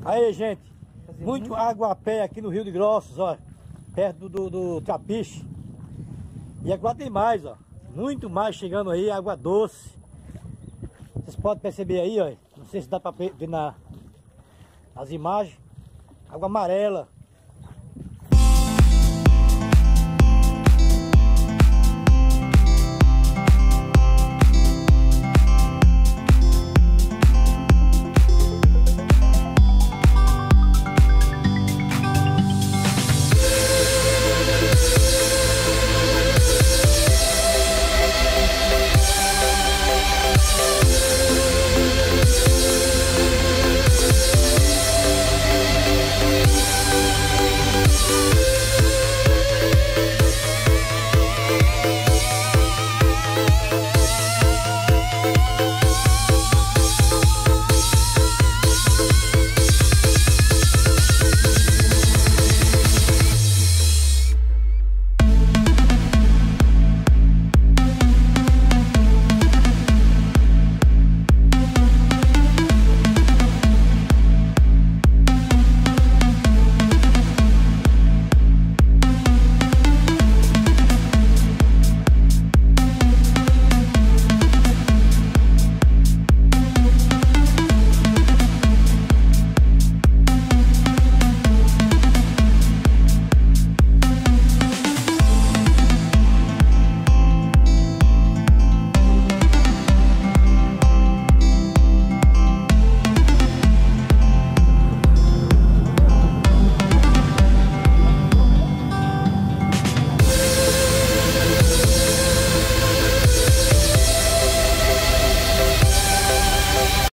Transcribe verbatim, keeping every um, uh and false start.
Aí, gente, muito água a pé aqui no Rio de Grossos, ó, perto do, do Trapiche. E agora tem mais, ó, muito mais chegando aí, água doce. Vocês podem perceber aí, ó, não sei se dá pra ver na, nas imagens, água amarela.